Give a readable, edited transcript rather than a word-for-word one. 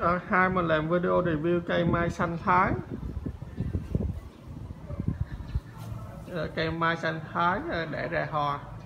Hai mình làm video review cây mai xanh Thái. Cây mai xanh Thái để ra hoa.